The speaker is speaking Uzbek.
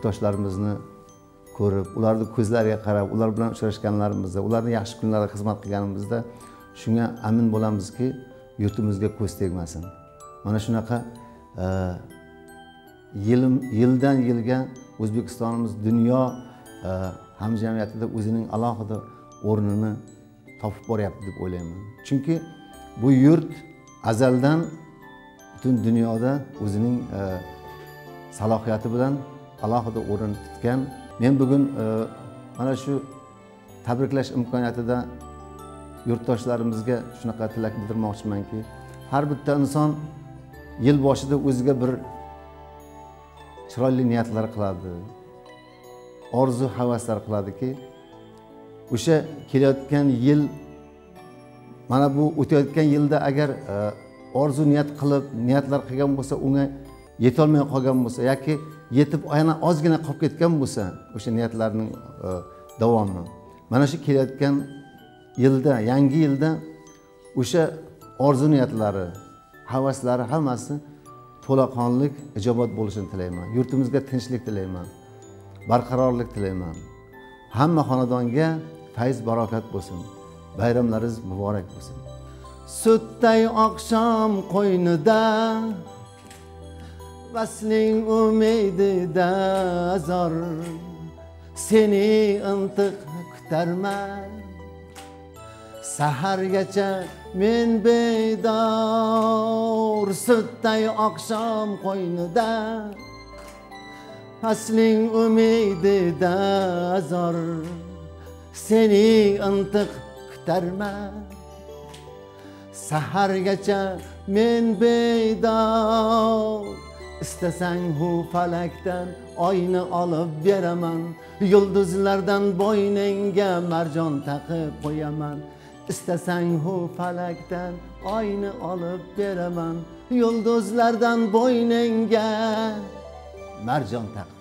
yurtdoshlarimizni ko'rib, ularning ko'zlariga qarab, ular bilan uchrashganlarimizda, ularning yaxshi kunlarida xizmat qilganimizda shunga amin bo'lamizki, yurtimizga ko'z tegmasin. Mana shunaqa yildan yilga O'zbekistonimiz dunyo hamjamiyatida o'zining alohida o'rnini topib boryapti deb o'ylayman. Chunki bu yurt azaldan butun dunyoda o'zining salohiyati bilan alohida o'rin tutgan. Men bugun mana shu tabriklash imkoniyatida yurtdoshlarimizga shunaqa tilak bildirmoqchimanki, har bitta inson yil boshida o'ziga bir chiroyli niyatlar qiladi, orzu havaslar qiladiki, o'sha kelayotgan yil, mana bu o'tayotgan yilda agar orzu niyat qilib, niyatlar qilgan bo'lsa, unga yetolmay qolgan bo'lsa yoki yetib yana ozgina qolib ketgan bo'lsa, o'sha niyatlarning davomi. Mana shu kelayotgan yilda, yangi yilda o'sha orzu niyatlari, havaslari hammasi to'laqonlik ijobat bo'lishini tilayman. Yurtimizga tinchlik tilayman, barqarorlik tilayman. Hamma xonadonga fayz barokat bo'lsin. Bayramlaringiz muborak bo'lsin. Sutday oqshom qo'ynida, vasling umidida zor, seni intiq kutarman. Sahargacha men bedor, sutday oqshom qo'ynida, vasling umidida zor, seni intiq kutarman. Sahargacha men bedor, istasang hu falakdan oyni olib beraman, yulduzlardan bo'yningga marjon taqib qo'yaman. İstesang hu falakdan oyni olib beraman, yulduzlardan bo'yningga marjon taqib